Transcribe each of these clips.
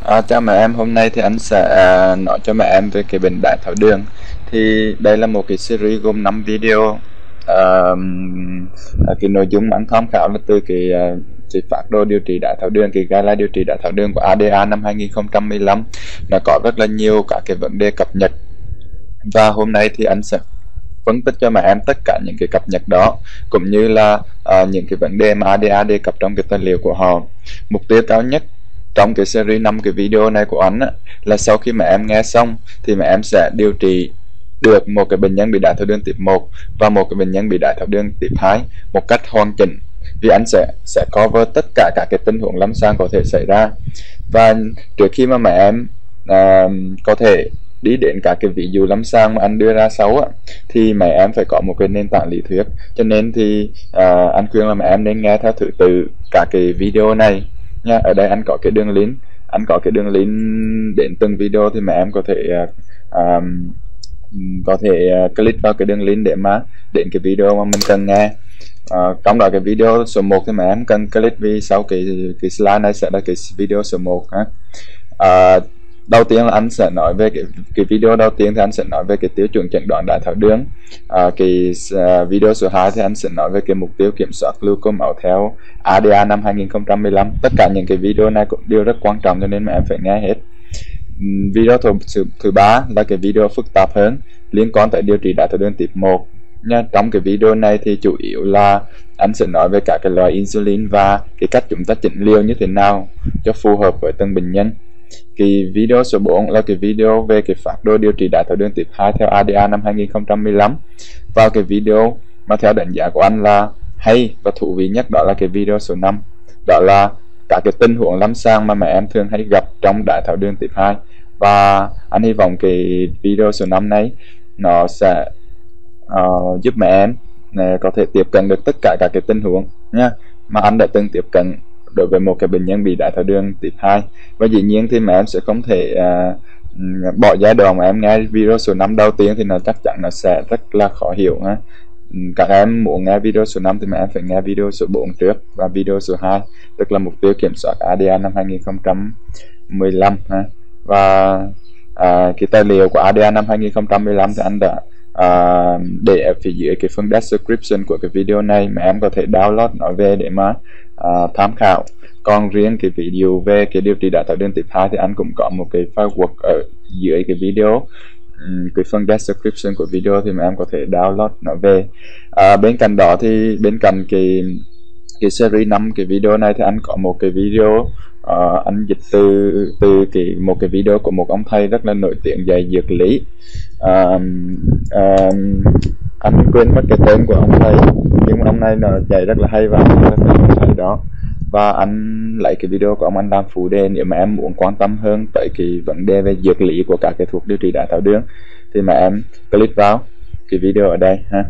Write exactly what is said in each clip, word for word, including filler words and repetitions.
À, chào mẹ em, hôm nay thì anh sẽ à, nói cho mẹ em về cái bệnh đái tháo đường. Thì đây là một cái series gồm năm video. À, à, cái nội dung mà anh tham khảo là từ cái, à, cái phác đồ điều trị đái tháo đường, cái guideline điều trị đái tháo đường của a đê a năm hai nghìn không trăm mười lăm. Nó có rất là nhiều các cái vấn đề cập nhật. Và hôm nay thì anh sẽ phân tích cho mẹ em tất cả những cái cập nhật đó, cũng như là à, những cái vấn đề mà a đê a đề cập trong cái tài liệu của họ. Mục tiêu cao nhất trong cái series năm cái video này của anh á, là sau khi mẹ em nghe xong thì mẹ em sẽ điều trị được một cái bệnh nhân bị đái tháo đường type một và một cái bệnh nhân bị đái tháo đường type hai một cách hoàn chỉnh, vì anh sẽ sẽ cover tất cả các cái tình huống lâm sàng có thể xảy ra. Và trước khi mà mẹ em à, có thể đi đến các cái ví dụ lâm sàng mà anh đưa ra sau á, thì mẹ em phải có một cái nền tảng lý thuyết. Cho nên thì à, anh khuyên là mẹ em nên nghe theo thứ tự cả cái video này nha. Ở đây anh có cái đường link anh có cái đường link đến từng video, thì mẹ em có thể uh, có thể uh, click vào cái đường link để mà đến cái video mà mình cần nghe. Uh, trong đó cái video số một thì mẹ em cần click, vì sau cái cái slide này sẽ là cái video số một. Uh, đầu tiên là anh sẽ nói về cái, cái video đầu tiên thì anh sẽ nói về cái tiêu chuẩn chẩn đoán đái tháo đường. À, cái uh, video số hai thì anh sẽ nói về cái mục tiêu kiểm soát glucose máu theo a đê a năm hai nghìn không trăm mười lăm. Tất cả những cái video này cũng đều rất quan trọng, cho nên mà em phải nghe hết. Video thứ, thứ ba là cái video phức tạp hơn, liên quan tới điều trị đái tháo đường type một nha. Trong cái video này thì chủ yếu là anh sẽ nói về cả cái loại insulin và cái cách chúng ta chỉnh liều như thế nào cho phù hợp với từng bệnh nhân. Cái video số bốn là cái video về cái phác đồ điều trị đái tháo đường type hai theo a đê a năm hai nghìn không trăm mười lăm. Và cái video mà theo đánh giá của anh là hay và thú vị nhất đó là cái video số năm. Đó là các cái tình huống lâm sàng mà mẹ em thường hay gặp trong đái tháo đường type hai. Và anh hy vọng cái video số năm này nó sẽ uh, giúp mẹ em uh, có thể tiếp cận được tất cả các cái tình huống nha, mà anh đã từng tiếp cận đối với một cái bệnh nhân bị đái tháo đường type hai. Và dĩ nhiên thì mẹ em sẽ không thể uh, bỏ giai đoạn mà em nghe video số năm đầu tiên, thì nó chắc chắn nó sẽ rất là khó hiểu ha. Các em muốn nghe video số năm thì mẹ em phải nghe video số bốn trước và video số hai, tức là mục tiêu kiểm soát a đê a năm hai nghìn không trăm mười lăm ha. Và uh, cái tài liệu của a đê a năm hai nghìn không trăm mười lăm thì anh đã uh, để ở phía dưới cái phần description của cái video này, mẹ em có thể download nó về để mà uh, tham khảo. Còn riêng cái video về cái điều trị đái tháo đường type hai thì anh cũng có một cái file Word ở dưới cái video, um, cái phần description của video, thì mẹ em có thể download nó về. Uh, bên cạnh đó thì bên cạnh cái cái series năm cái video này thì anh có một cái video uh, anh dịch từ từ cái một cái video của một ông thầy rất là nổi tiếng dạy dược lý. Uh, uh, anh quên mất cái tên của ông thầy, nhưng mà ông này nó dạy rất là hay và rất là hay đó. Và anh lấy cái video của ông anh làm phụ đề. Nếu mà em muốn quan tâm hơn tới cái vấn đề về dược lý của các cái thuốc điều trị đái tháo đường thì mà em click vào cái video ở đây ha.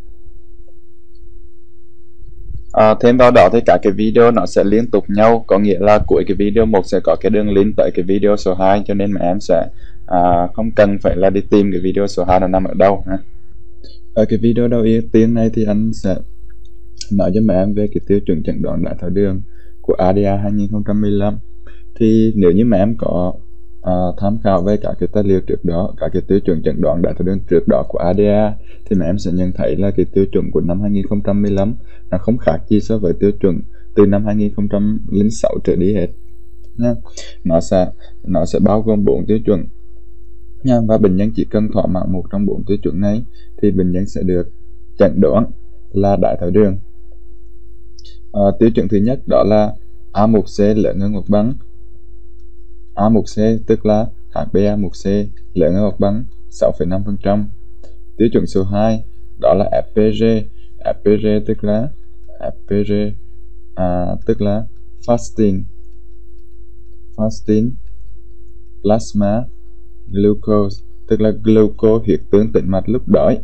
À, thêm vào đó thì cả cái video nó sẽ liên tục nhau, có nghĩa là cuối cái video một sẽ có cái đường link tới cái video số hai, cho nên mà em sẽ à, không cần phải là đi tìm cái video số hai nó nằm ở đâu ha. Ở cái video đầu tiên này thì anh sẽ nói cho mẹ em về cái tiêu chuẩn chẩn đoán đái tháo đường của a đê a hai nghìn không trăm mười lăm. Thì nếu như mẹ em có à, tham khảo về cả cái tài liệu trước đó, cả cái tiêu chuẩn chẩn đoán đái tháo đường trước đó của a đê a, thì mẹ em sẽ nhận thấy là cái tiêu chuẩn của năm hai nghìn không trăm mười lăm nó không khác gì so với tiêu chuẩn từ năm hai nghìn không trăm lẻ sáu trở đi hết nha. Nó sẽ nó sẽ bao gồm bốn tiêu chuẩn nha, và bệnh nhân chỉ cần thỏa mãn một trong bốn tiêu chuẩn này thì bệnh nhân sẽ được chẩn đoán là đái tháo đường. À, tiêu chuẩn thứ nhất đó là a một C lớn hơn hoặc bằng a một C, tức là hát bê a một C lớn hơn hoặc bằng sáu phẩy năm phần trăm. Tiêu chuẩn số hai đó là ép pê giê, ép pê giê tức là ép pê giê à, tức là fasting fasting plasma glucose, tức là glucose huyết tương tĩnh mạch lúc đói.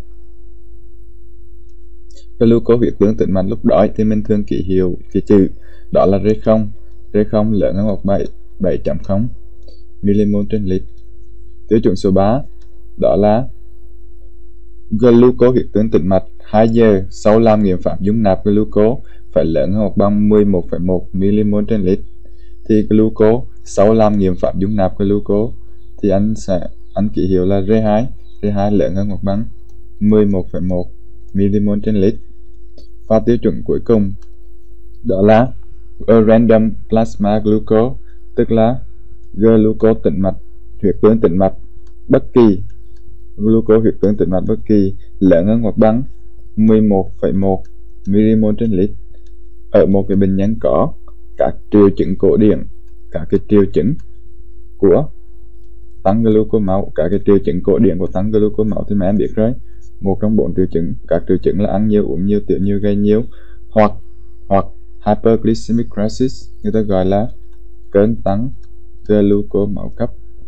Glucose huyết tương tĩnh mạch lúc đói thì mình thường ký hiệu cái chữ đó là R không, R không lớn hơn hoặc bảy, bảy phẩy không milimol trên lít. Tiêu chuẩn số ba đó là glucose huyết tương tĩnh mạch hai giờ sau làm nghiệm pháp dung nạp glucose phải lớn hơn hoặc bằng mười một phẩy một milimol trên lít. Thì glucose sau làm nghiệm pháp dung nạp glucose thì anh sẽ anh ký hiệu là R hai, R hai lớn hơn hoặc bằng mười một phẩy một milimol trên lít. Và tiêu chuẩn cuối cùng đó là a random plasma glucose, tức là glucose tĩnh mạch, huyết tương tĩnh mạch bất kỳ, glucose huyết tương tĩnh mạch bất kỳ lớn hơn hoặc bằng mười một phẩy một milimol trên lít ở một cái bệnh nhân có các triệu chứng cổ điển, các cái triệu chứng của tăng glucose máu. Các cái triệu chứng cổ điển của tăng glucose máu thì mấy em biết rồi, một trong bốn triệu chứng. Các triệu chứng là ăn nhiều, uống nhiều, tiểu nhiều, gầy nhiều, hoặc hoặc hyperglycemic crisis, người ta gọi là cơn tăng glucose máu cấp.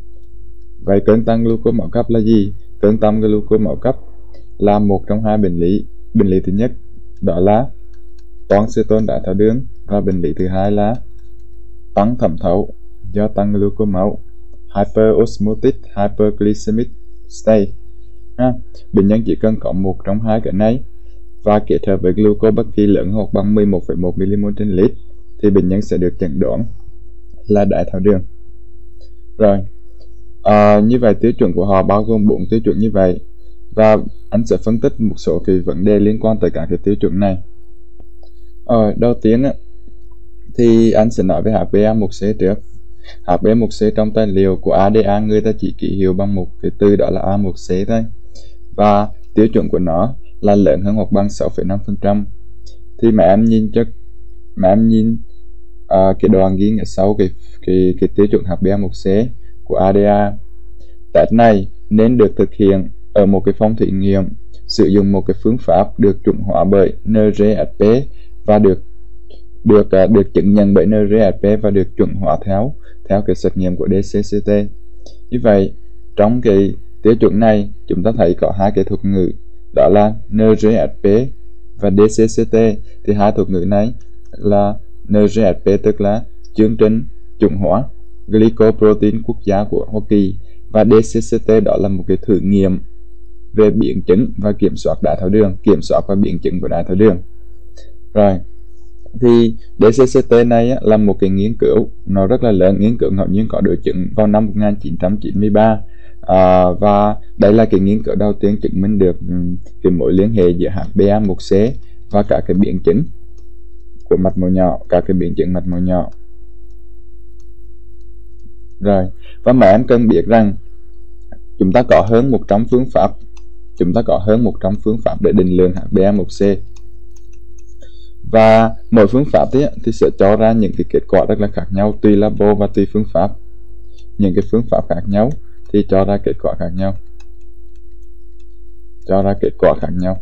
Vậy cơn tăng glucose máu cấp là gì? Cơn tăng glucose máu cấp là một trong hai bệnh lý. Bệnh lý thứ nhất đó là toan ceton đái tháo đường, và bệnh lý thứ hai là tăng thẩm thấu do tăng glucose máu, hyperosmotic hyperglycemic state. Ha. Bệnh nhân chỉ cần có một trong hai cái này và kết hợp với glucose bất kỳ lớn hoặc bằng mười một phẩy một milimol trên lít thì bệnh nhân sẽ được chẩn đoán là đái tháo đường. Rồi, à, như vậy tiêu chuẩn của họ bao gồm bốn tiêu chuẩn như vậy, và anh sẽ phân tích một số cái vấn đề liên quan tới các cái tiêu chuẩn này. Ờ, đầu tiên á, thì anh sẽ nói về hát bê a một xê trước. hát bê a một xê trong tài liệu của a đê a người ta chỉ ký hiệu bằng một cái từ đó là A một xê thôi, và tiêu chuẩn của nó là lớn hơn hoặc bằng sáu phẩy năm phần trăm. Thì mà em nhìn cho mà em nhìn à, cái đoạn ghi ở sau cái cái cái tiêu chuẩn hát bê a một xê của a đê a. Test này nên được thực hiện ở một cái phòng thí nghiệm sử dụng một cái phương pháp được chuẩn hóa bởi en rờ ét pê và được được được chứng nhận bởi en rờ ét pê và được chuẩn hóa theo theo cái xét nghiệm của đê xê xê tê. Như vậy trong cái tiêu chuẩn này chúng ta thấy có hai cái thuật ngữ đó là en rờ ét pê và đê xê xê tê. Thì hai thuật ngữ này là en rờ ét pê tức là chương trình chuẩn hóa glycoprotein quốc gia của Hoa Kỳ, và đê xê xê tê đó là một cái thử nghiệm về biến chứng và kiểm soát đái tháo đường, kiểm soát và biến chứng của đái tháo đường. Rồi, thì đê xê xê tê này á, là một cái nghiên cứu nó rất là lớn, nghiên cứu ngẫu nhiên có đối chứng vào năm một nghìn chín trăm chín mươi ba, à, và đây là cái nghiên cứu đầu tiên chứng minh được um, cái mối liên hệ giữa hát bê a một xê và các cái biến chứng của mạch máu nhỏ, các cái biến chứng mạch máu nhỏ. Rồi, và mà em cần biết rằng chúng ta có hơn một trăm phương pháp, chúng ta có hơn một trăm phương pháp để định lượng hát bê a một xê. Và mỗi phương pháp thì, thì sẽ cho ra những cái kết quả rất là khác nhau, tùy labo và tùy phương pháp. Những cái phương pháp khác nhau thì cho ra kết quả khác nhau. Cho ra kết quả khác nhau.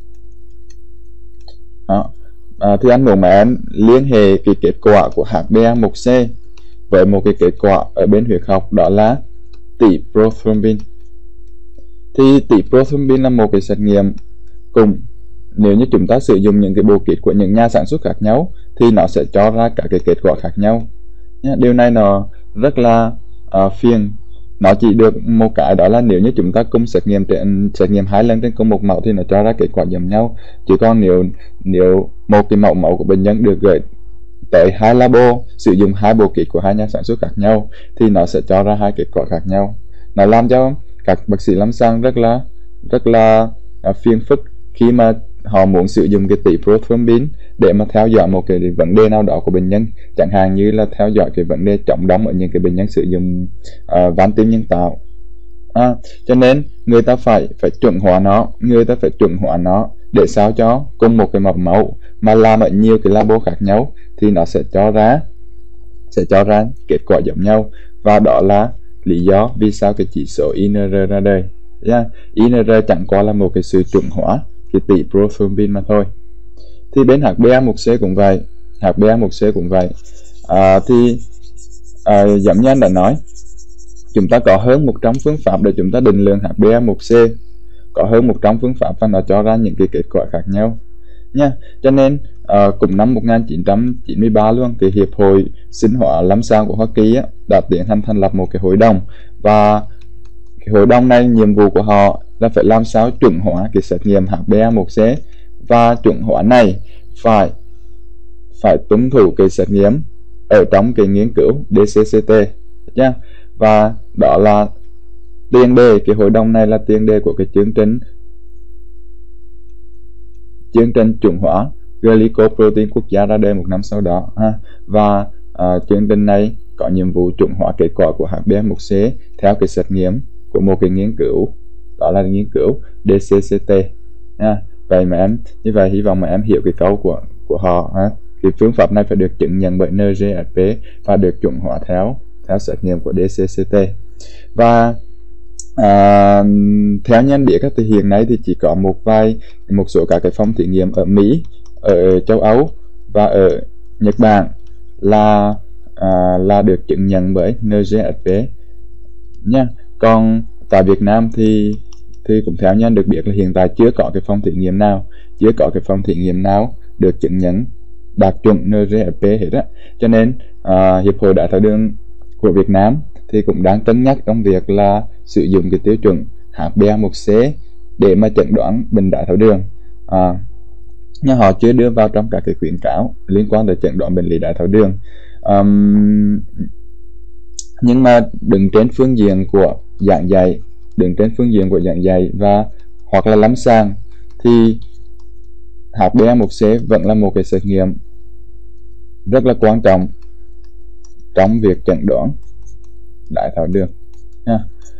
Đó. À, thì anh muốn mà em liên hệ cái kết quả của hát bê a một xê với một cái kết quả ở bên huyết học đó là tỷ prothrombin. Thì tỷ prothrombin là một cái xét nghiệm cùng. Nếu như chúng ta sử dụng những cái bộ kit của những nhà sản xuất khác nhau thì nó sẽ cho ra các cái kết quả khác nhau. Điều này nó rất là uh, phiền. Nó chỉ được một cái đó là nếu như chúng ta cùng xét nghiệm trên, xét nghiệm hai lần trên cùng một mẫu thì nó cho ra kết quả giống nhau. Chỉ còn nếu nếu một cái mẫu máu của bệnh nhân được gửi tới hai labo sử dụng hai bộ kit của hai nhà sản xuất khác nhau thì nó sẽ cho ra hai kết quả khác nhau. Nó làm cho các bác sĩ lâm sàng rất là rất là uh, phiền phức khi mà họ muốn sử dụng cái tỷ prothrombin để mà theo dõi một cái vấn đề nào đó của bệnh nhân, chẳng hạn như là theo dõi cái vấn đề chống đóng ở những cái bệnh nhân sử dụng uh, van tim nhân tạo. À, cho nên người ta phải phải chuẩn hóa nó, người ta phải chuẩn hóa nó để sao cho cùng một cái mẫu máu mà làm ở nhiều cái labo khác nhau thì nó sẽ cho ra sẽ cho ra kết quả giống nhau, và đó là lý do vì sao cái chỉ số i en rờ ra đời. Yeah. i en rờ chẳng qua là một cái sự chuẩn hóa cái tỷ prothrombin mà thôi. Thì bên hát bê a một xê cũng vậy, hát bê a một xê cũng vậy. À, thì à, giống như anh đã nói, chúng ta có hơn một trăm phương pháp để chúng ta định lượng hát bê a một xê, có hơn một trăm phương pháp và nó cho ra những cái kết quả khác nhau nha. Cho nên à, cùng năm một nghìn chín trăm chín mươi ba luôn, cái hiệp hội sinh hóa lâm sàng của Hoa Kỳ á, đã tiến hành thành lập một cái hội đồng, và cái hội đồng này nhiệm vụ của họ là phải làm sao chuẩn hóa cái xét nghiệm hát bê a một xê, và chuẩn hóa này phải phải tuân thủ cái xét nghiệm ở trong cái nghiên cứu đê xê xê tê nha. Và đó là tiền đề, cái hội đồng này là tiền đề của cái chương trình chương trình chuẩn hóa glycoprotein quốc gia ra đời một năm sau đó ha. Và uh, chương trình này có nhiệm vụ chuẩn hóa kết quả của hát bê a một xê theo cái xét nghiệm của một cái nghiên cứu, đó là nghiên cứu đê xê xê tê ha. Vậy mà em như vậy hy vọng mà em hiểu cái câu của của họ ha. Cái phương pháp này phải được chứng nhận bởi en giê ép pê và được chuẩn hóa theo theo xét nghiệm của đê xê xê tê. Và à, theo nhân biết thì hiện nay thì chỉ có một vài một số các cái phòng thí nghiệm ở Mỹ, ở châu Âu và ở Nhật Bản là à, là được chứng nhận bởi en giê ép pê nha. Còn tại Việt Nam thì thì cũng theo nhân được biết là hiện tại chưa có cái phòng thí nghiệm nào chưa có cái phòng thí nghiệm nào được chứng nhận đạt chuẩn en giê ép pê hết á. Cho nên à, Hiệp hội Đái tháo đường của Việt Nam thì cũng đang cân nhắc trong việc là sử dụng cái tiêu chuẩn hát bê a một xê để mà chẩn đoán bệnh đái tháo đường, à, nhưng họ chưa đưa vào trong các cái khuyến cáo liên quan tới chẩn đoán bệnh lý đái tháo đường. Um, nhưng mà đứng trên phương diện của giảng dạy đứng trên phương diện của giảng dạy và hoặc là lâm sàng thì hát bê a một xê vẫn là một cái xét nghiệm rất là quan trọng trong việc chẩn đoán đái tháo đường ha.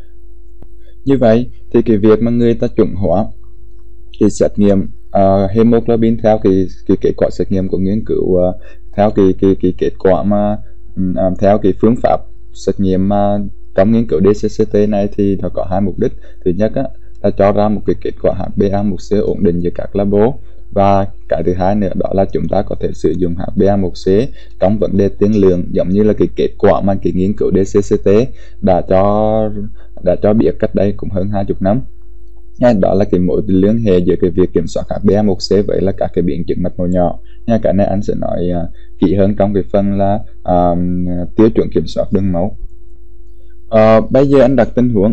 Như vậy thì cái việc mà người ta chuẩn hóa cái xét nghiệm uh, hemoglobin theo cái cái kết quả xét nghiệm của nghiên cứu, uh, theo cái cái cái kết quả mà um, theo cái phương pháp xét nghiệm mà trong nghiên cứu đê xê xê tê này thì nó có hai mục đích. Thứ nhất á, là cho ra một cái kết quả hát bê a một xê ổn định giữa các labo, và cái thứ hai nữa đó là chúng ta có thể sử dụng hát bê a một xê trong vấn đề tiên lượng, giống như là cái kết quả mà cái nghiên cứu đê xê xê tê đã cho đã cho biết cách đây cũng hơn hai mươi năm. Nha, đó là cái mối liên hệ giữa cái việc kiểm soát hát bê a một xê với là các cái biến chứng mạch máu nhỏ nha. Cái này anh sẽ nói uh, kỹ hơn trong cái phần là uh, tiêu chuẩn kiểm soát đường máu. Uh, bây giờ anh đặt tình huống,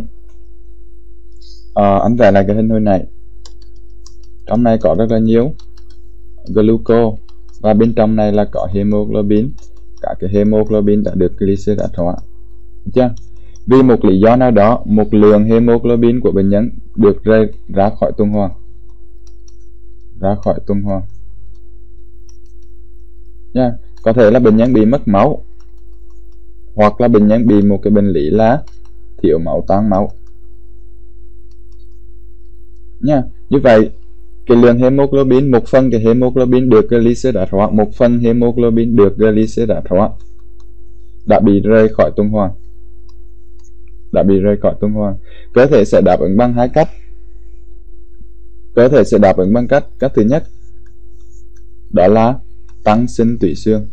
uh, anh vẽ lại cái hình hồi này. Trong này có rất là nhiều gluco và bên trong này là có hemoglobin. Cả cái hemoglobin đã được glycerat hóa chưa? Vì một lý do nào đó, một lượng hemoglobin của bệnh nhân được rơi ra khỏi tuần hoàn ra khỏi tuần hoàn nha. Có thể là bệnh nhân bị mất máu, hoặc là bệnh nhân bị một cái bệnh lý là thiếu máu tan máu nha. Như vậy cái lượng hemoglobin, một phần cái hemoglobin được glycerat hóa, một phần hemoglobin được glycerat hóa đã bị rơi khỏi tuần hoàn đã bị rơi khỏi tuần hoàn. Cơ thể sẽ đáp ứng bằng hai cách. Cơ thể sẽ đáp ứng bằng cách cách thứ nhất đó là tăng sinh tủy xương,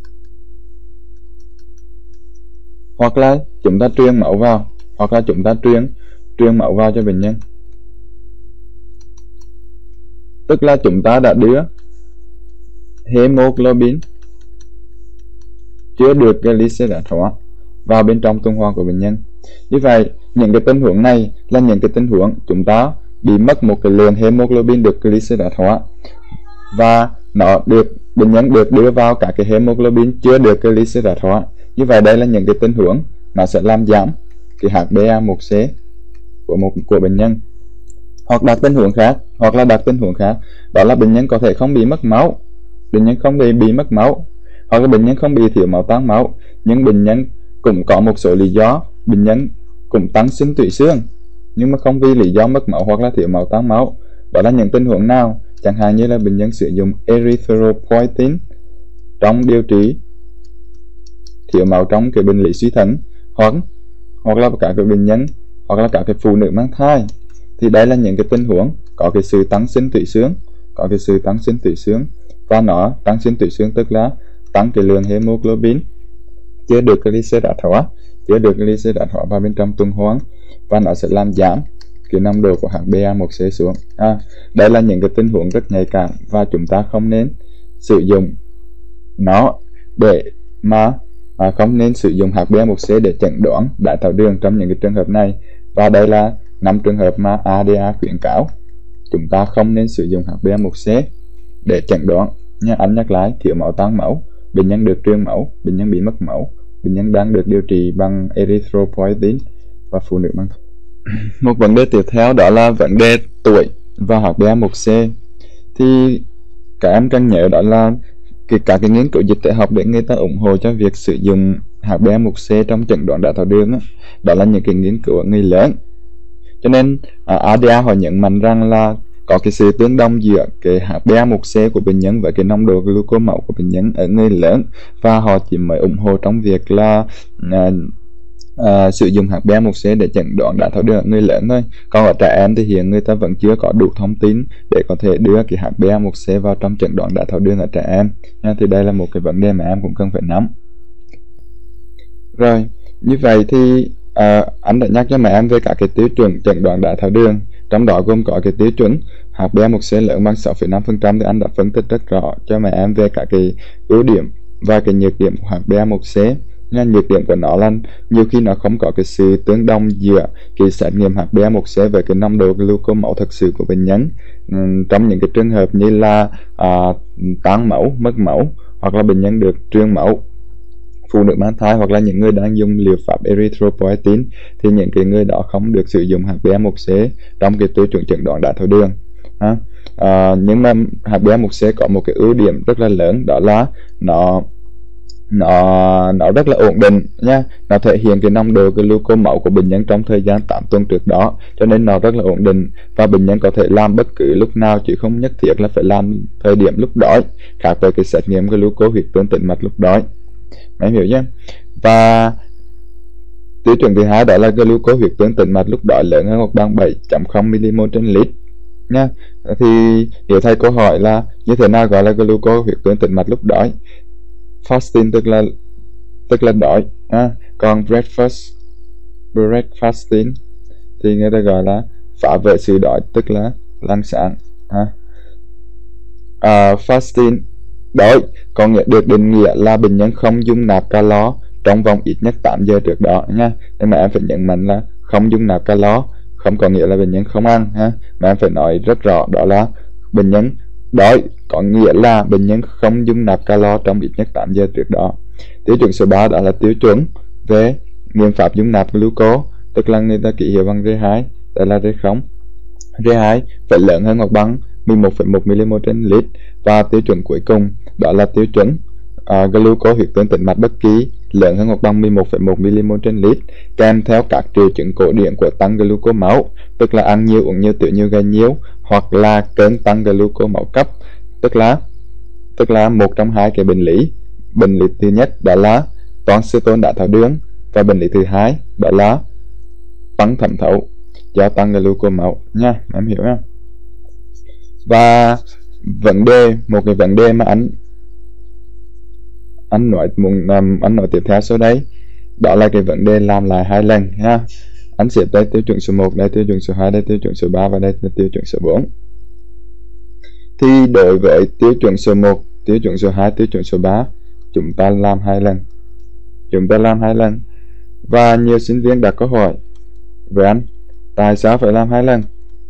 hoặc là chúng ta truyền máu vào, hoặc là chúng ta truyền truyền máu vào cho bệnh nhân. Tức là chúng ta đã đưa hemoglobin chưa được glycerat hóa vào bên trong tuần hoàn của bệnh nhân. Như vậy những cái tình huống này là những cái tình huống chúng ta bị mất một cái lượng hemoglobin được glycerat hóa, và nó được bệnh nhân được đưa vào cả cái hemoglobin chưa được glycerat hóa. Như vậy đây là những cái tình huống nó sẽ làm giảm cái hát bê a một xê của một của bệnh nhân. Hoặc đặt tình huống khác, hoặc là đặt tình huống khác đó là bệnh nhân có thể không bị mất máu, bệnh nhân không bị bị mất máu, hoặc là bệnh nhân không bị thiếu máu tan máu, nhưng bệnh nhân cũng có một số lý do bệnh nhân cũng tăng sinh tủy xương nhưng mà không vì lý do mất máu hoặc là thiếu máu tan máu. Đó là những tình huống nào? Chẳng hạn như là bệnh nhân sử dụng erythropoietin trong điều trị thiếu máu trong cái bệnh lý suy thận, hoặc hoặc là cả cái bệnh nhân hoặc là cả cái phụ nữ mang thai. Thì đây là những cái tình huống có cái sự tăng sinh tủy xương, có cái sự tăng sinh tủy xương và nó tăng sinh tủy xương tức là tăng cái lượng hemoglobin chưa được glycerat hóa, chưa được glycerat hóa vào bên trong tuần hoàn, và nó sẽ làm giảm cái nồng độ của hát bê a một xê xuống. À, đây là những cái tình huống rất nhạy cảm và chúng ta không nên sử dụng nó để mà à, không nên sử dụng hát bê a một xê để chẩn đoán đái tháo đường trong những cái trường hợp này. Và đây là năm trường hợp mà a đê a khuyến cáo chúng ta không nên sử dụng hát bê a một xê để chẩn đoán nha. Anh nhắc lại, thiếu máu tan máu, bệnh nhân được truyền máu, bệnh nhân bị mất máu, bệnh nhân đang được điều trị bằng erythropoietin và phụ nữ mang thai. Một vấn đề tiếp theo đó là vấn đề tuổi và hát bê a một C. Thì các em cần nhớ đó là cái, cả cái nghiên cứu dịch tễ học để người ta ủng hộ cho việc sử dụng hát bê a một C trong chẩn đoán đái tháo đường đó, đó là những cái nghiên cứu ở người lớn. Cho nên à, a đê a họ nhấn mạnh rằng là có cái sự tương đồng giữa cái hát bê a một C của bệnh nhân với cái nồng độ glucose máu của bệnh nhân ở người lớn, và họ chỉ mới ủng hộ trong việc là à, à, sử dụng hát bê a một C để chẩn đoán đái tháo đường ở người lớn thôi. Còn ở trẻ em thì hiện người ta vẫn chưa có đủ thông tin để có thể đưa cái hát bê a một C vào trong chẩn đoán đái tháo đường ở trẻ em nha. Thì đây là một cái vấn đề mà em cũng cần phải nắm. Rồi, như vậy thì à, anh đã nhắc cho mẹ em về các cái tiêu chuẩn chẩn đoán đái tháo đường, trong đó gồm có cái tiêu chuẩn hát bê a một C lớn bằng sáu phẩy năm phần trăm. Thì anh đã phân tích rất rõ cho mẹ em về các cái ưu điểm và cái nhược điểm của hát bê a một C. Nha, nhược điểm của nó là nhiều khi nó không có cái sự tương đồng giữa cái xét nghiệm hát bê a một C với cái nồng độ glucose máu thực sự của bệnh nhân. Uhm, trong những cái trường hợp như là à, tan máu, mất máu, hoặc là bệnh nhân được truyền máu, phụ nữ mang thai, hoặc là những người đang dùng liệu pháp erythropoietin, thì những cái người đó không được sử dụng hát bê a một C trong cái tiêu chuẩn chẩn đoán đái tháo đường. Ha? À, nhưng mà hát bê a một C có một cái ưu điểm rất là lớn, đó là nó nó nó rất là ổn định nha. Nó thể hiện cái nồng độ glucose máu của bệnh nhân trong thời gian tám tuần trước đó, cho nên nó rất là ổn định, và bệnh nhân có thể làm bất cứ lúc nào chứ không nhất thiết là phải làm thời điểm lúc đói, khác với cái xét nghiệm glucose huyết tương tĩnh mạch lúc đói. Em hiểu nhé. Và tiêu chuẩn thứ hai đó là glucose huyết tương tĩnh mạch lúc đói lớn hơn hoặc bằng bảy phẩy không mi-li-mol trên lít nha. Thì hiểu thầy câu hỏi là như thế nào gọi là glucose huyết tương tĩnh mạch lúc đói? Fasting tức là tức là đói, à, còn breakfast breakfasting thì người ta gọi là phá vỡ sự đói, tức là ăn sáng. À. À, fasting đói có nghĩa được định nghĩa là bệnh nhân không dung nạp calo trong vòng ít nhất tám giờ trước đó nha. Nhưng mà em phải nhấn mạnh là không dung nạp calo không có nghĩa là bệnh nhân không ăn ha, mà em phải nói rất rõ đó là bệnh nhân đói có nghĩa là bệnh nhân không dung nạp calo trong ít nhất tám giờ trước đó. Tiêu chuẩn số ba đó là tiêu chuẩn về nghiệm pháp dung nạp glucose, tức là người ta ký hiệu bằng R hai, đây là R không. R hai phải lớn hơn hoặc bằng mười một phẩy một mi-li-mol trên lít. Và tiêu chuẩn cuối cùng đó là tiêu chuẩn uh, glucose huyết tương tĩnh mạch bất kỳ lớn hơn hoặc bằng mười một phẩy một mi-li-mol trên lít, kèm theo các triệu chứng cổ điển của tăng glucose máu, tức là ăn nhiều, uống nhiều, tiểu nhiều, gầy nhiều, hoặc là cơn tăng glucose máu cấp, tức là tức là một trong hai cái bệnh lý. Bệnh lý thứ nhất đó là toan sư tôn đái tháo đường, và bệnh lý thứ hai đó là tăng thẩm thấu do tăng glucose máu nha, em hiểu không? Và vấn đề một cái vấn đề mà anh anh nói muốn anh nói tiếp theo sau đây đó là cái vấn đề làm lại hai lần ha. Anh sẽ tới tiêu chuẩn số một, đây tiêu chuẩn số hai, đây tiêu chuẩn số ba, và đây là tiêu chuẩn số bốn. Thì đối với tiêu chuẩn số một, tiêu chuẩn số hai, tiêu chuẩn số ba, chúng ta làm hai lần. Chúng ta làm hai lần. Và nhiều sinh viên đặt câu hỏi với anh, tại sao phải làm hai lần?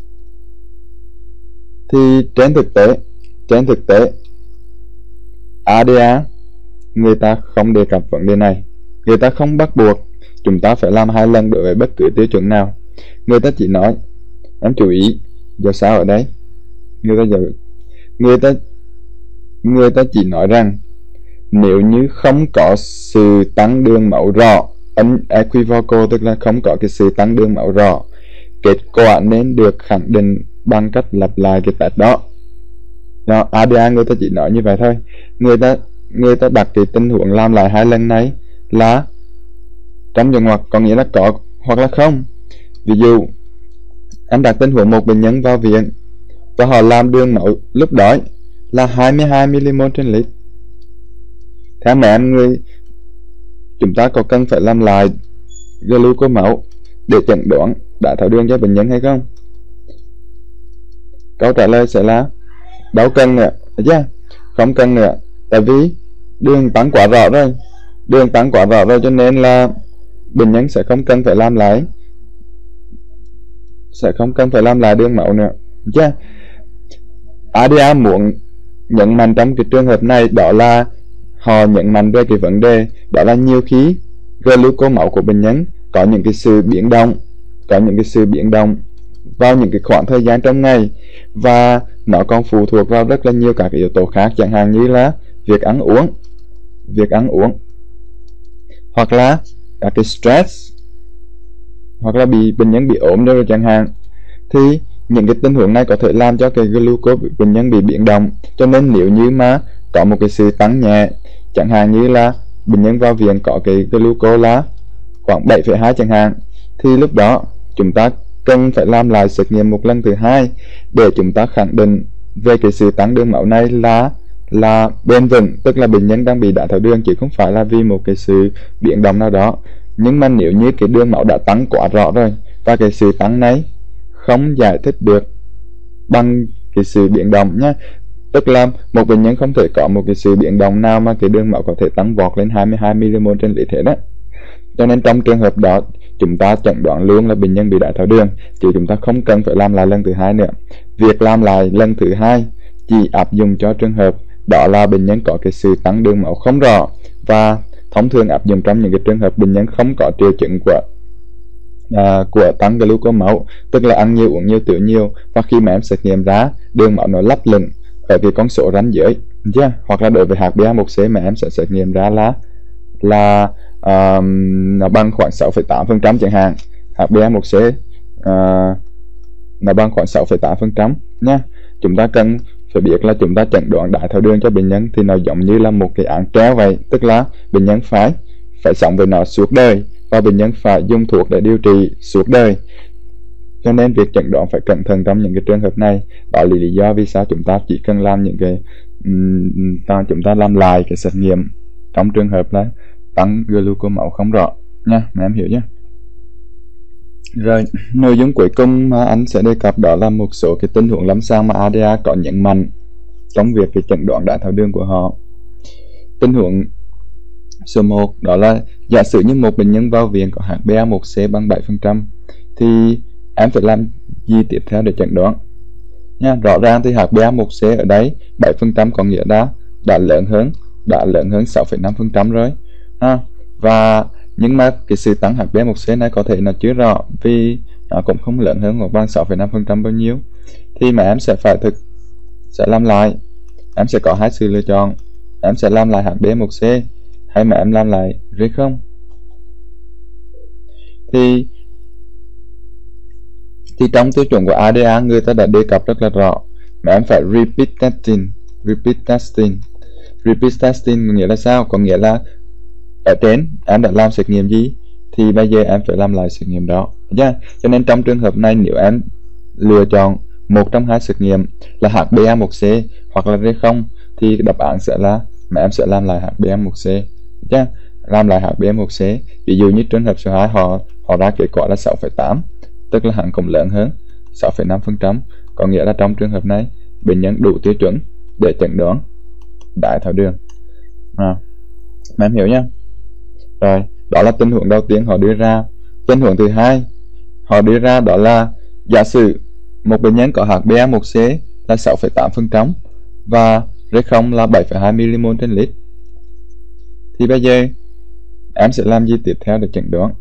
Thì trên thực tế, trên thực tế a đê a người ta không đề cập vấn đề này. Người ta không bắt buộc chúng ta phải làm hai lần đối với bất cứ tiêu chuẩn nào. Người ta chỉ nói, em chú ý giờ sao ở đây, người ta giờ người ta người ta chỉ nói rằng nếu như không có sự tăng đường máu rõ, unequivocal, tức là không có cái sự tăng đường máu rõ, kết quả nên được khẳng định bằng cách lặp lại cái test đó. Đó, a đê a người ta chỉ nói như vậy thôi. Người ta người ta đặt cái tình huống làm lại hai lần này là trong trường hợp có nghĩa là có hoặc là không. Ví dụ anh đặt tình huống một bệnh nhân vào viện và họ làm đường máu lúc đói là hai mươi hai mi-li-mol trên lít. Theo mẹ anh, người chúng ta có cần phải làm lại glucose máu để chẩn đoán đái tháo đường cho bệnh nhân hay không? Câu trả lời sẽ là đâu cần nữa, thấy chưa? Không cần nữa, tại vì đường tăng quá rõ rồi, đường tăng quá rõ rồi cho nên là bệnh nhân sẽ không cần phải làm lại sẽ không cần phải làm lại đường máu nữa, thấy chưa? a đê a muốn nhấn mạnh trong cái trường hợp này đó là họ nhấn mạnh về cái vấn đề đó là nhiều khi glucose máu của bệnh nhân có những cái sự biến động có những cái sự biến động vào những cái khoảng thời gian trong ngày, và nó còn phụ thuộc vào rất là nhiều các cái yếu tố khác, chẳng hạn như là việc ăn uống việc ăn uống hoặc là các cái stress, hoặc là bị bệnh nhân bị ốm rồi chẳng hạn. Thì những cái tình huống này có thể làm cho cái glucose bệnh nhân bị biến động. Cho nên nếu như mà có một cái sự tăng nhẹ, chẳng hạn như là bệnh nhân vào viện có cái glucose là khoảng bảy phẩy hai chẳng hạn, thì lúc đó chúng ta cần phải làm lại xét nghiệm một lần thứ hai để chúng ta khẳng định về cái sự tăng đường máu này là là bền vững, tức là bệnh nhân đang bị đái tháo đường chứ không phải là vì một cái sự biến động nào đó. Nhưng mà nếu như cái đường máu đã tăng quá rõ rồi và cái sự tăng này không giải thích được bằng cái sự biến động nhé, tức là một bệnh nhân không thể có một cái sự biến động nào mà cái đường máu có thể tăng vọt lên hai mươi hai mi-li-mol trên lít thế đó. Cho nên trong trường hợp đó chúng ta chẩn đoán luôn là bệnh nhân bị đái tháo đường, chứ chúng ta không cần phải làm lại lần thứ hai nữa. Việc làm lại lần thứ hai chỉ áp dụng cho trường hợp đó là bệnh nhân có cái sự tăng đường máu không rõ, và thông thường áp dụng trong những cái trường hợp bệnh nhân không có triệu chứng của à, của tăng glucose máu, tức là ăn nhiều uống nhiều tiểu nhiều, và khi mà em xét nghiệm ra đường máu nó lấp lửng ở cái con số ranh giới, yeah. Hoặc là đối với hát bê a một xê mà em sẽ xét nghiệm ra là là uh, nó bằng khoảng sáu phẩy tám phần trăm chẳng hạn, hát bê a một xê uh, nó bằng khoảng sáu phẩy tám phần trăm nha. Chúng ta cần phải biết là chúng ta chẩn đoán đái tháo đường cho bệnh nhân thì nó giống như là một cái án treo vậy, tức là bệnh nhân phải phải sống với nó suốt đời và bệnh nhân phải dùng thuốc để điều trị suốt đời. Cho nên việc chẩn đoán phải cẩn thận trong những cái trường hợp này. Đó là lý do vì sao chúng ta chỉ cần làm những cái um, chúng ta làm lại cái xét nghiệm trong trường hợp là tăng glucose máu không rõ nha, mà em hiểu nhé. Rồi, nội dung cuối cùng mà anh sẽ đề cập đó là một số cái tình huống lâm sàng mà a đê a có nhấn mạnh trong việc cái chẩn đoán đái tháo đường của họ. Tình huống số một đó là giả sử như một bệnh nhân vào viện có hát bê a một xê bằng bảy phần trăm thì em phải làm gì tiếp theo để chẩn đoán nha. Rõ ràng thì hát bê a một xê ở đấy bảy phần trăm có nghĩa đã đã lớn hơn đã lớn hơn sáu phẩy năm phần trăm rồi ha. Và nhưng mà cái sự tăng hát bê a một xê này có thể là chưa rõ vì nó cũng không lớn hơn hoặc bằng sáu phẩy năm phần trăm bao nhiêu, thì mà em sẽ phải thực sẽ làm lại. Em sẽ có hai sự lựa chọn: em sẽ làm lại hát bê a một xê hay mà em làm lại rê không. Thì thì trong tiêu chuẩn của a đê a người ta đã đề cập rất là rõ mà em phải repeat testing. Repeat testing repeat testing có nghĩa là sao? Có nghĩa là ở trên em đã làm xét nghiệm gì thì bây giờ em phải làm lại xét nghiệm đó, yeah. Cho nên trong trường hợp này nếu em lựa chọn một trong hai xét nghiệm là hát bê a một xê hoặc là rê không thì đáp án sẽ là mà em sẽ làm lại hát bê a một xê, yeah. Làm lại hát bê a một xê. Ví dụ như trường hợp số hai họ họ ra kết quả là sáu phẩy tám, tức là hẳn cũng lớn hơn sáu phẩy năm phần trăm, có nghĩa là trong trường hợp này bệnh nhân đủ tiêu chuẩn để chẩn đoán đái tháo đường à, mà em hiểu nhé. Rồi, đó là tình huống đầu tiên họ đưa ra. Tình huống thứ hai họ đưa ra đó là giả sử một bệnh nhân có hát bê a một xê là sáu phẩy tám phần trăm và rê không là bảy phẩy hai mi-li-mol trên lít, thì bây giờ em sẽ làm gì tiếp theo để chẩn đoán?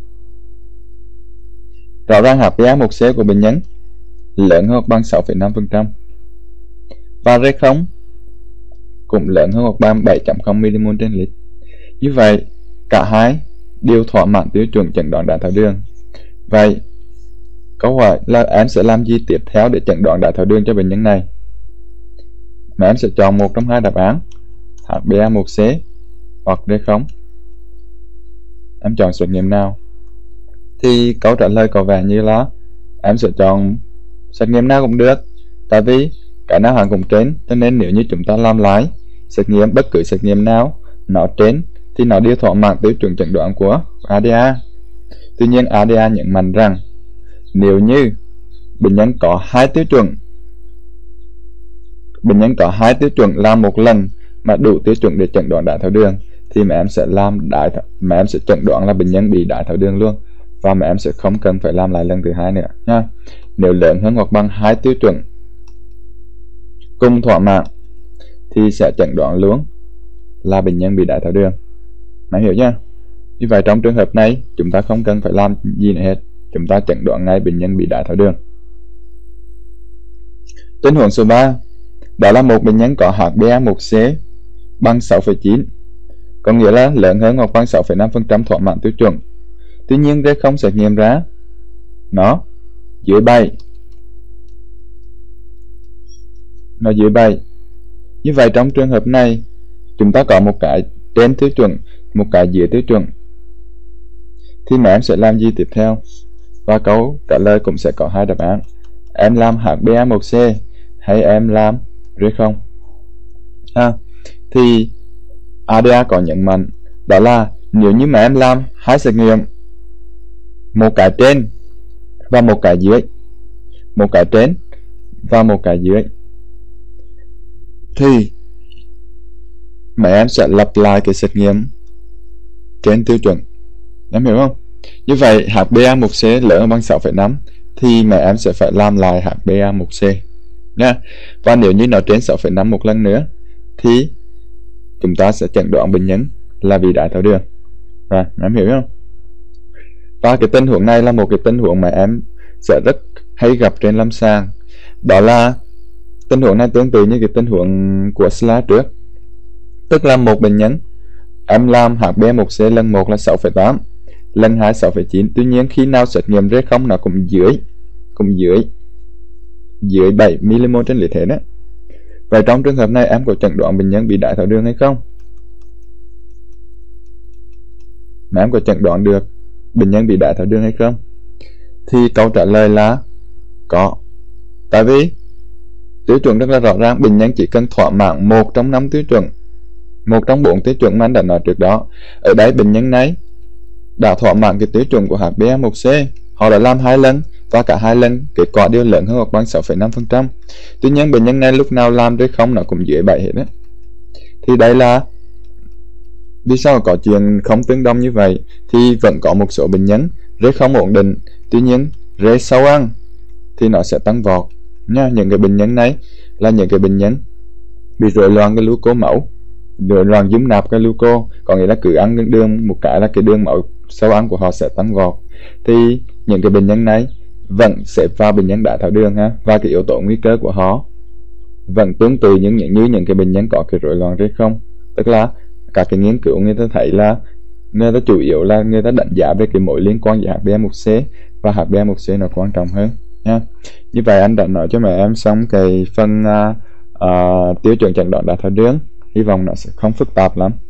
Rõ ràng hát bê a một xê của bệnh nhân lớn hơn hoặc bằng sáu phẩy năm phần trăm và rê không cũng lớn hơn hoặc bằng bảy phẩy không mi-li-mol trên lít. Như vậy cả hai đều thỏa mãn tiêu chuẩn chẩn đoán đái tháo đường. Vậy câu hỏi là em sẽ làm gì tiếp theo để chẩn đoán đái tháo đường cho bệnh nhân này? Mà em sẽ chọn một trong hai đáp án, hát bê a một xê hoặc rê không. Em chọn xét nghiệm nào? Thì câu trả lời có vẻ như là em sẽ chọn xét nghiệm nào cũng được, tại vì cái nào hẳn cũng trên. Cho nên nếu như chúng ta làm lại xét nghiệm, bất cứ xét nghiệm nào nó trên thì nó đều thỏa mãn tiêu chuẩn chẩn đoán của a đê a. Tuy nhiên a đê a nhấn mạnh rằng nếu như bệnh nhân có hai tiêu chuẩn bệnh nhân có hai tiêu chuẩn làm một lần mà đủ tiêu chuẩn để chẩn đoán đái tháo đường thì mà em sẽ làm đái mà em sẽ chẩn đoán là bệnh nhân bị đái tháo đường luôn, và mà em sẽ không cần phải làm lại lần thứ hai nữa nha. Nếu lớn hơn hoặc bằng hai tiêu chuẩn cùng thỏa mãn thì sẽ chẩn đoán luôn là bệnh nhân bị đái tháo đường. Mày hiểu chưa? Như vậy trong trường hợp này chúng ta không cần phải làm gì nữa hết, chúng ta chẩn đoán ngay bệnh nhân bị đái tháo đường. Tình huống số ba, đó là một bệnh nhân có hát bê a một xê bằng sáu phẩy chín, có nghĩa là lớn hơn hoặc bằng sáu phẩy năm phần trăm thỏa mãn tiêu chuẩn. Tuy nhiên rê không xét nghiệm ra nó dưới bảy, nó dưới bảy. Như vậy trong trường hợp này chúng ta có một cái trên tiêu chuẩn, một cái dưới tiêu chuẩn, thì mà em sẽ làm gì tiếp theo? Và câu trả lời cũng sẽ có hai đáp án. Em làm hát bê a một xê hay em làm rê không? À, thì a đê a có nhấn mạnh đó là nếu như mà em làm hai xét nghiệm, một cái trên và một cái dưới, một cái trên và một cái dưới, thì mẹ em sẽ lặp lại cái xét nghiệm trên tiêu chuẩn. Em hiểu không? Như vậy hát bê a một xê lớn hơn bằng sáu phẩy năm thì mẹ em sẽ phải làm lại hát bê a một xê nha. Và nếu như nó trên sáu phẩy năm một lần nữa thì chúng ta sẽ chẩn đoán bệnh nhân là bị đái tháo đường. Rồi, em hiểu không? Và cái tình huống này là một cái tình huống mà em sẽ rất hay gặp trên lâm sàng. Đó là tình huống này tương tự như cái tình huống của slide trước. Tức là một bệnh nhân em làm hát bê a một xê lần một là sáu phẩy tám, lần hai sáu phẩy chín. Tuy nhiên khi nào xét nghiệm rê không nó cũng dưới, cũng dưới dưới bảy mi-li-mol trên lít hết đó. Vậy trong trường hợp này em có chẩn đoán bệnh nhân bị đái tháo đường hay không? Mà em có chẩn đoán được bệnh nhân bị đái tháo đường hay không? Thì câu trả lời là có. Tại vì tiêu chuẩn rất là rõ ràng, bệnh nhân chỉ cần thỏa mãn một trong năm tiêu chuẩn, một trong bốn tiêu chuẩn mà anh đã nói trước đó. Ở đây bệnh nhân này đã thỏa mãn cái tiêu chuẩn của hát bê a một xê, họ đã làm hai lần và cả hai lần kết quả đều lớn hơn hoặc bằng sáu phẩy năm phần trăm. Tuy nhiên bệnh nhân này lúc nào làm rê không nó cũng dưới bảy hết đấy. Thì đây là vì sao có chuyện không tương đồng như vậy? Thì vẫn có một số bệnh nhân rê không ổn định, tuy nhiên rê sau ăn thì nó sẽ tăng vọt nha. Những cái bệnh nhân này là những cái bệnh nhân bị rối loạn cái gluco máu, rối loạn dung nạp cái gluco, có nghĩa là cứ ăn đường một cái là cái đường máu sau ăn của họ sẽ tăng vọt. Thì những cái bệnh nhân này vẫn xếp vào bệnh nhân đái tháo đường ha, và cái yếu tố nguy cơ của họ vẫn tương tự những như những cái bệnh nhân có cái rối loạn rê không. Tức là các cái nghiên cứu người ta thấy là người ta chủ yếu là người ta đánh giá về cái mối liên quan giữa hát bê a một xê và hát bê a một xê nó quan trọng hơn nha. Như vậy anh đã nói cho mẹ em xong cái phần uh, uh, tiêu chuẩn chẩn đoán đái tháo đường, hy vọng nó sẽ không phức tạp lắm.